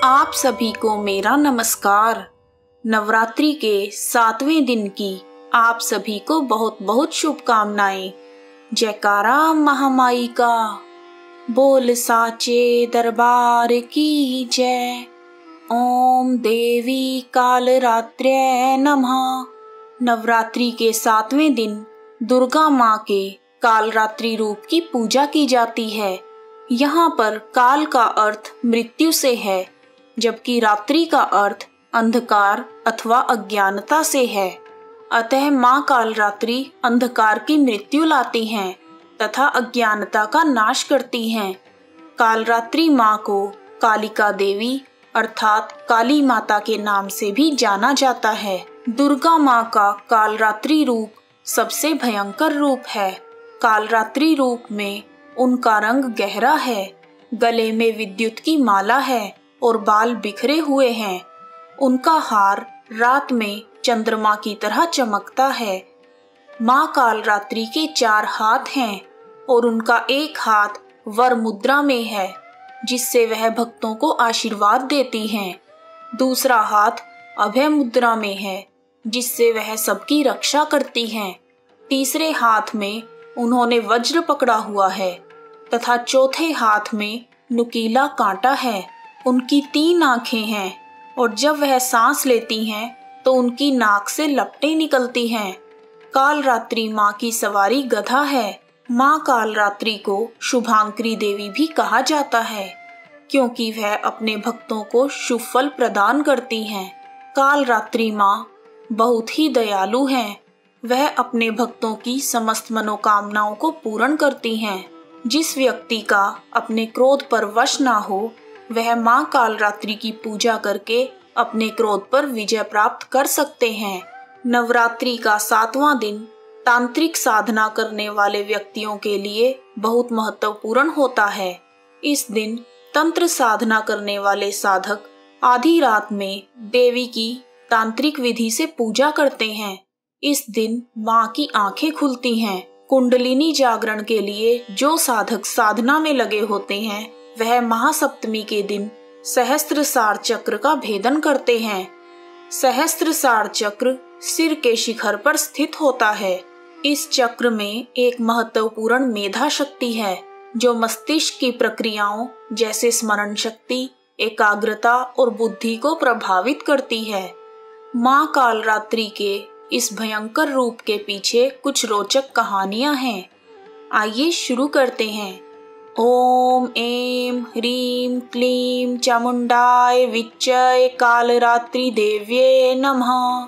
आप सभी को मेरा नमस्कार। नवरात्रि के 7वें दिन की आप सभी को बहुत बहुत शुभकामनाएं। जयकारा महामाई का, बोल साचे दरबार की जय। ओम देवी कालरात्र्यै नमः। नवरात्रि के 7वें दिन दुर्गा माँ के कालरात्रि रूप की पूजा की जाती है। यहाँ पर काल का अर्थ मृत्यु से है, जबकि रात्रि का अर्थ अंधकार अथवा अज्ञानता से है। अतः माँ कालरात्रि अंधकार की मृत्यु लाती हैं तथा अज्ञानता का नाश करती हैं। कालरात्रि माँ को कालिका देवी अर्थात काली माता के नाम से भी जाना जाता है। दुर्गा माँ का कालरात्रि रूप सबसे भयंकर रूप है। कालरात्रि रूप में उनका रंग गहरा है, गले में विद्युत की माला है और बाल बिखरे हुए हैं। उनका हार रात में चंद्रमा की तरह चमकता है। माँ कालरात्रि के 4 हाथ हैं और उनका एक हाथ वर मुद्रा में है, जिससे वह भक्तों को आशीर्वाद देती हैं। दूसरा हाथ अभय मुद्रा में है, जिससे वह सबकी रक्षा करती हैं। तीसरे हाथ में उन्होंने वज्र पकड़ा हुआ है तथा चौथे हाथ में नुकीला कांटा है। उनकी 3 आंखें हैं और जब वह सांस लेती हैं तो उनकी नाक से लपटें निकलती हैं। कालरात्रि माँ की सवारी गधा है। माँ कालरात्रि को शुभांकरी देवी भी कहा जाता है, क्योंकि वह अपने भक्तों को शुभ फल प्रदान करती हैं। कालरात्रि माँ बहुत ही दयालु हैं। वह अपने भक्तों की समस्त मनोकामनाओं को पूर्ण करती हैं। जिस व्यक्ति का अपने क्रोध पर वश ना हो, वह माँ कालरात्रि की पूजा करके अपने क्रोध पर विजय प्राप्त कर सकते हैं। नवरात्रि का 7वां दिन तांत्रिक साधना करने वाले व्यक्तियों के लिए बहुत महत्वपूर्ण होता है। इस दिन तंत्र साधना करने वाले साधक आधी रात में देवी की तांत्रिक विधि से पूजा करते हैं। इस दिन माँ की आंखें खुलती हैं। कुंडलिनी जागरण के लिए जो साधक साधना में लगे होते हैं, वह महासप्तमी के दिन सहस्त्रसार चक्र का भेदन करते हैं। सहस्त्रसार चक्र सिर के शिखर पर स्थित होता है। इस चक्र में एक महत्वपूर्ण मेधा शक्ति है, जो मस्तिष्क की प्रक्रियाओं जैसे स्मरण शक्ति, एकाग्रता और बुद्धि को प्रभावित करती है। माँ कालरात्रि के इस भयंकर रूप के पीछे कुछ रोचक कहानियां हैं। आइए शुरू करते हैं। ओम ऐं ह्रीं क्लीं चामुंडाय विच्चय कालरात्रि देव्ये नमः।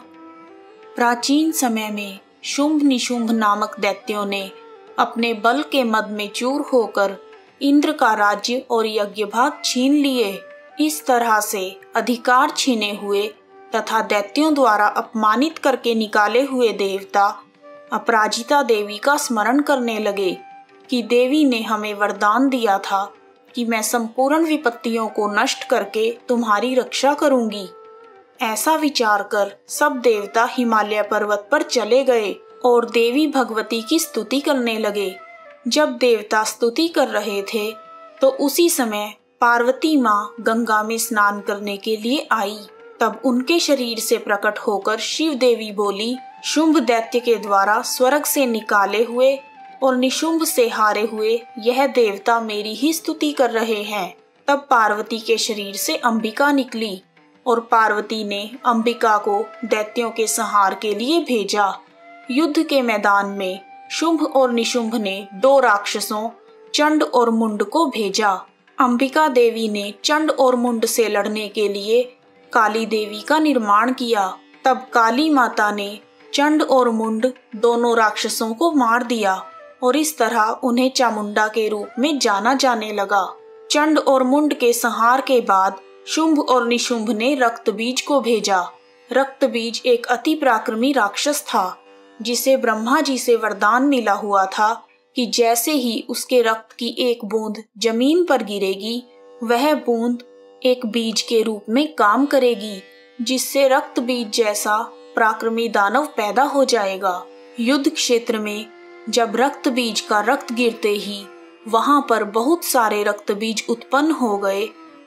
प्राचीन समय में शुंभ निशुंभ नामक दैत्यों ने अपने बल के मद में चूर होकर इंद्र का राज्य और यज्ञ भाग छीन लिए। इस तरह से अधिकार छीने हुए तथा दैत्यों द्वारा अपमानित करके निकाले हुए देवता अपराजिता देवी का स्मरण करने लगे कि देवी ने हमें वरदान दिया था कि मैं संपूर्ण विपत्तियों को नष्ट करके तुम्हारी रक्षा करूंगी। ऐसा विचार कर सब देवता हिमालय पर्वत पर चले गए और देवी भगवती की स्तुति करने लगे। जब देवता स्तुति कर रहे थे तो उसी समय पार्वती माँ गंगा में स्नान करने के लिए आई। तब उनके शरीर से प्रकट होकर शिव देवी बोली, शुंभ दैत्य के द्वारा स्वर्ग से निकाले हुए और निशुंभ से हारे हुए यह देवता मेरी ही स्तुति कर रहे हैं। तब पार्वती के शरीर से अंबिका निकली और पार्वती ने अंबिका को दैत्यों के संहार के लिए भेजा। युद्ध के मैदान में शुंभ और निशुंभ ने 2 राक्षसों चंड और मुंड को भेजा। अंबिका देवी ने चंड और मुंड से लड़ने के लिए काली देवी का निर्माण किया। तब काली माता ने चंड और मुंड दोनों राक्षसों को मार दिया और इस तरह उन्हें चामुंडा के रूप में जाना जाने लगा। चंड और मुंड के संहार के बाद शुंभ और निशुंभ ने रक्तबीज को भेजा। रक्तबीज एक अति पराक्रमी राक्षस था, जिसे ब्रह्मा जी से वरदान मिला हुआ था कि जैसे ही उसके रक्त की एक बूंद जमीन पर गिरेगी, वह बूंद एक बीज के रूप में काम करेगी, जिससे रक्त बीज जैसा पराक्रमी दानव पैदा हो जाएगा। युद्ध क्षेत्र में जब रक्त बीज का रक्त गिरते ही वहां पर बहुत सारे रक्त बीज उत्पन्न हो गए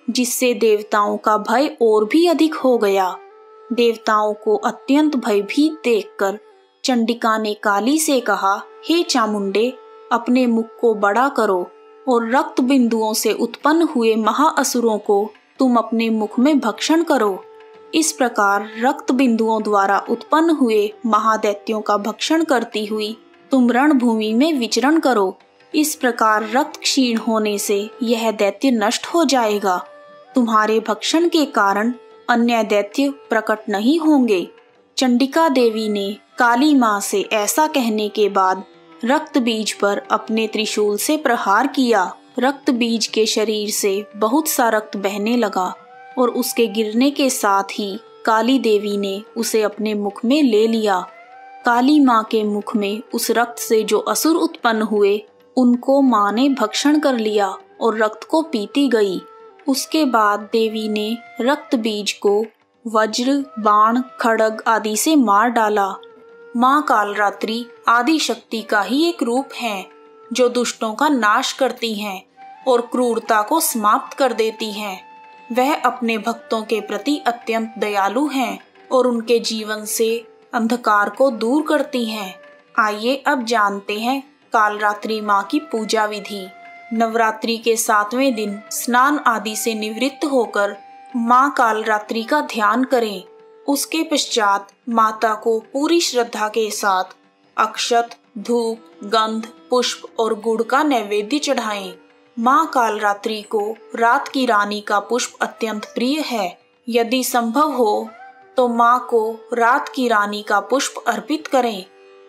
जिससे देवताओं का भय और भी अधिक हो गया। देवताओं को अत्यंत भयभीत देखकर चंडिका ने काली से कहा, हे चामुंडे, अपने मुख को बड़ा करो और रक्त बिंदुओं से उत्पन्न हुए महाअसुरों को तुम अपने मुख में भक्षण करो। इस प्रकार रक्त बिंदुओं द्वारा उत्पन्न हुए महादैत्यों का भक्षण करती हुई तुम रणभूमि में विचरण करो। इस प्रकार रक्त क्षीण होने से यह दैत्य नष्ट हो जाएगा। तुम्हारे भक्षण के कारण अन्य दैत्य प्रकट नहीं होंगे। चंडिका देवी ने काली माँ से ऐसा कहने के बाद रक्त बीज पर अपने त्रिशूल से प्रहार किया। रक्त बीज के शरीर से बहुत सा रक्त बहने लगा और उसके गिरने के साथ ही काली देवी ने उसे अपने मुख में ले लिया। काली माँ के मुख में उस रक्त से जो असुर उत्पन्न हुए उनको माँ ने भक्षण कर लिया और रक्त को पीती गई। उसके बाद देवी ने रक्त बीज को वज्र, बाण, खड्ग आदि से मार डाला। माँ कालरात्रि आदि शक्ति का ही एक रूप है जो दुष्टों का नाश करती हैं और क्रूरता को समाप्त कर देती हैं। वह अपने भक्तों के प्रति अत्यंत दयालु हैं और उनके जीवन से अंधकार को दूर करती हैं। आइए अब जानते हैं कालरात्रि माँ की पूजा विधि। नवरात्रि के 7वें दिन स्नान आदि से निवृत्त होकर माँ कालरात्रि का ध्यान करें। उसके पश्चात माता को पूरी श्रद्धा के साथ अक्षत, धूप, गंध, पुष्प और गुड़ का नैवेद्य चढ़ाएं। माँ कालरात्रि को रात की रानी का पुष्प अत्यंत प्रिय है। यदि संभव हो तो माँ को रात की रानी का पुष्प अर्पित करें।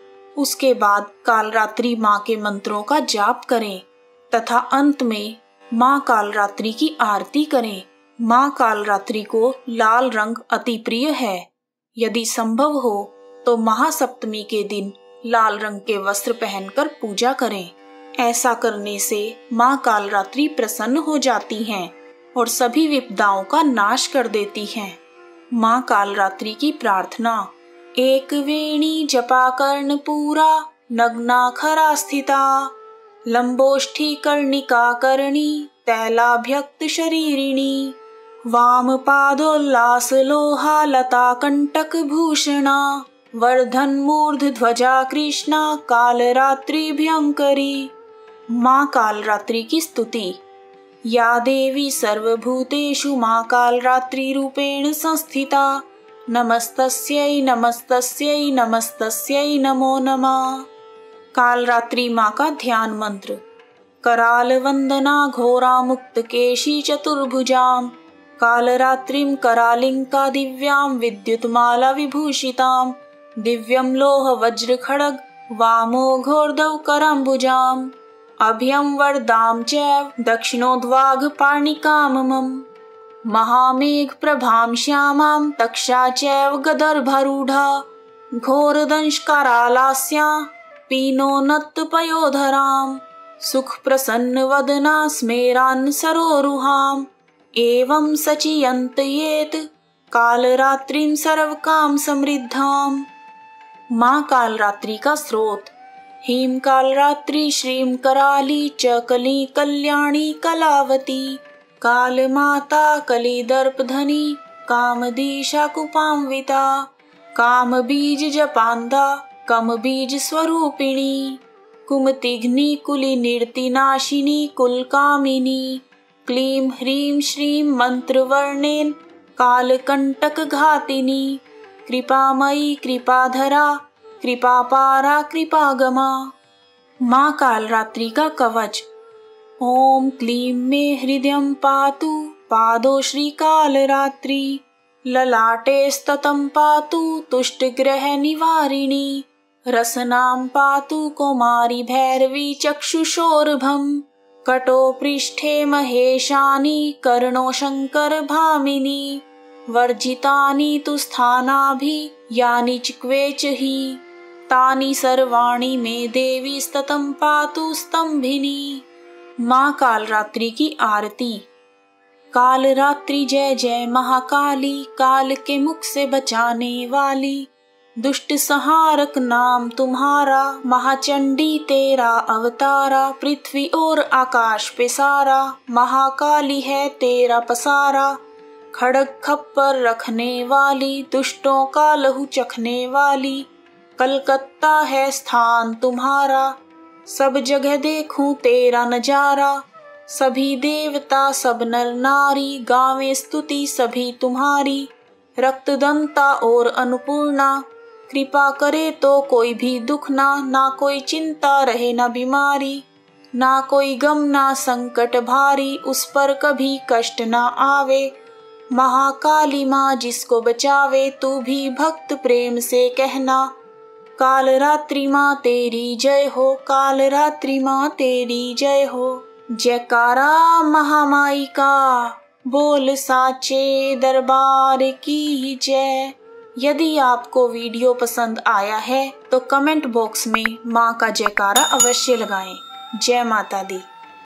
उसके बाद कालरात्रि माँ के मंत्रों का जाप करें तथा अंत में माँ कालरात्रि की आरती करें। माँ कालरात्रि को लाल रंग अति प्रिय है। यदि संभव हो तो महासप्तमी के दिन लाल रंग के वस्त्र पहनकर पूजा करें। ऐसा करने से माँ कालरात्रि प्रसन्न हो जाती हैं और सभी विपदाओं का नाश कर देती हैं। माँ कालरात्रि की प्रार्थना। एक वेणी जपा कर्ण पूरा, नग्ना खरा स्थिता, लंबोष्ठी कर्णिका कर्णी, तैलाभ्यक्त शरीरिणी, वाम पादोल्लास लोहा लता कंटक भूषणा, वर्धन मूर्ध ध्वजा कृष्णा, कालरात्रि भयंकरी। माँ कालरात्रि की स्तुति। या देवी सर्वभूतेषु माँ कालरात्रि रूपेण संस्थिता, नमस्तस्यै नमस्तस्यै नमस्तस्यै नमो नमः। कालरात्रि माँ का ध्यान मंत्र। कराल वंदना घोरा मुक्त केशी चतुर्भुजाम, कालरात्रिम करालिंका दिव्यां विद्युतमाला विभूषिताम, दिव्यम लोह वज्र खड्ग वामो घोरदौ कराम्बुजाम, अभयं वरदां चैव दक्षिणोद्वाघ पाणिकाममम्, महामेघ प्रभां श्यामां तक्षा चैव गदर्भारूढा, घोरदंश करालास्या पीनोन्नत पयोधरां, सुख प्रसन्न वदना स्मेरान् सरोरुहां, एवं सचियन्तयेत कालरात्रिं सर्वकाम समृद्धां। माँ कालरात्रि का स्रोत। हीम कालरात्रि श्रीम कराली च कली कल्याणी कलावती, काल माता कली दर्पधनी, कामदीशा कुपान्विता, काम बीज जपान्दा कम बीज स्वरूपिणी, कुमतिघ्नि कुली निर्तिनाशिनी कुलकामिनी, क्लीं ह्रीं श्रीं मंत्रवर्णेन कालकंटक घातिनी, कृपामयी कृपाधरा कृपापारा कृपागमा। माँ कालरात्रि का कवच। ओम क्लीं मे हृदयं पातु पादो श्री कालरात्रि, ललाटे स्ततं पातु तुष्टग्रह निवारिणी, रसनां पातु कुमारी भैरवी चक्षुषोरभम्, कटो पृष्ठे महेशानी कर्णो शंकर भामिनी, वर्जितानि तु स्थानाभि यानि चिक्वेच हि, तानि सर्वाणि मे देवी स्ततं पातु स्तंभिनी। माँ कालरात्रि की आरती। कालरात्रि जय जय महाकाली, काल के मुख से बचाने वाली, दुष्ट संहारक नाम तुम्हारा, महाचंडी तेरा अवतारा। पृथ्वी और आकाश पे सारा, महाकाली है तेरा पसारा। खड़ग खप्पर रखने वाली, दुष्टों का लहू चखने वाली। कलकत्ता है स्थान तुम्हारा, सब जगह देखूं तेरा नजारा। सभी देवता सब नर नारी, गावें स्तुति सभी तुम्हारी। रक्तदंता और अन्नपूर्णा, कृपा करे तो कोई भी दुख ना कोई चिंता रहे ना बीमारी। ना कोई गम ना संकट भारी, उस पर कभी कष्ट ना आवे। महाकाली माँ जिसको बचावे, तू भी भक्त प्रेम से कहना। काल रात्रि माँ तेरी जय हो, काल रात्रि माँ तेरी जय हो। जयकारा महामाई का, बोल साचे दरबार की जय। यदि आपको वीडियो पसंद आया है तो कमेंट बॉक्स में माँ का जयकारा अवश्य लगाएं। जय माता दी।